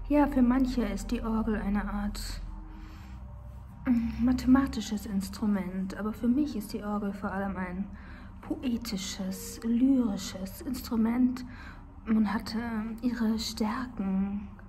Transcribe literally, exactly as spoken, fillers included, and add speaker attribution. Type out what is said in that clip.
Speaker 1: Ja, für manche ist die Orgel eine Art mathematisches Instrument, aber für mich ist die Orgel vor allem ein poetisches, lyrisches Instrument und hatte ihre Stärken